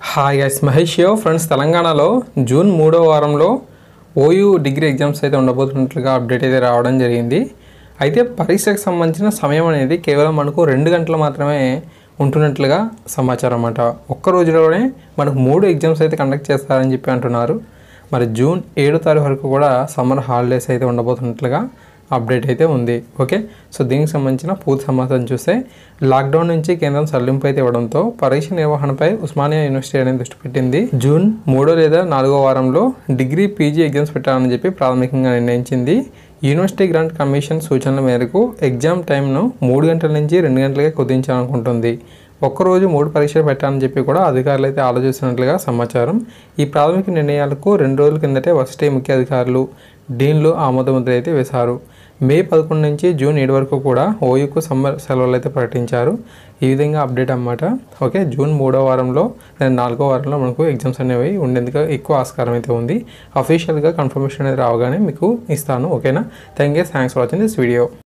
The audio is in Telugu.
Hi guys, Mahesh friends. తెలంగాణలో జూన్ 3వ వారంలో ఓయూ డిగ్రీ ఎగ్జామ్స్ అయితే ఉండబోతున్నట్లుగా అప్డేట్ అయితే రావడం జరిగింది. అయితే పరీక్షకు సంబంధించిన సమయం అనేది కేవలం మనకు 2 గంటలు మాత్రమే ఉంటున్నట్లుగా సమాచారం అన్నమాట. ఒక్క రోజులోనే మనకు 3 ఎగ్జామ్స్ అయితే కండక్ట్ చేస్తారని చెప్పి అంటున్నారు. మరి జూన్ 7వ తారీఖు వరకు కూడా సమ్మర్ హాలిడేస్ అయితే ఉండబోతున్నట్లుగా అప్డేట్ అయితే ఉంది. ఓకే, సో దీనికి సంబంధించిన పూర్తి సమాచారం చూస్తే, లాక్డౌన్ నుంచి కేంద్రం సడలింపు అయితే ఇవ్వడంతో పరీక్ష నిర్వహణపై ఉస్మానియా యూనివర్సిటీ అనేది దృష్టి పెట్టింది. జూన్ 3 లేదా 4వ వారంలో డిగ్రీ పీజీ ఎగ్జామ్స్ పెట్టాలని చెప్పి ప్రాథమికంగా నిర్ణయించింది. యూనివర్సిటీ గ్రాంట్ కమిషన్ సూచనల మేరకు ఎగ్జామ్ టైంను 3 గంటల నుంచి 2 గంటలకే కుదించాలనుకుంటుంది. ఒక్కరోజు 3 పరీక్షలు పెట్టాలని చెప్పి కూడా అధికారులు అయితే ఆలోచిస్తున్నట్లుగా సమాచారం. ఈ ప్రాథమిక నిర్ణయాలకు 2 రోజుల కిందటే వర్సిటీ ముఖ్య అధికారులు, డీన్లు ఆమోదముద్ర అయితే వేశారు. మే 11 నుంచి జూన్ 7 వరకు కూడా ఓయూకు సమ్మర్ సెలవులు అయితే ప్రకటించారు. ఈ విధంగా అప్డేట్ అన్నమాట. ఓకే, జూన్ 3వ వారంలో లేదా 4వ వారంలో మనకు ఎగ్జామ్స్ అనేవి ఉండేందుకు ఎక్కువ ఆస్కారం అయితే ఉంది. అఫీషియల్గా కన్ఫర్మేషన్ అనేది రావగానే మీకు ఇస్తాను. ఓకేనా? Thanks for watching this video.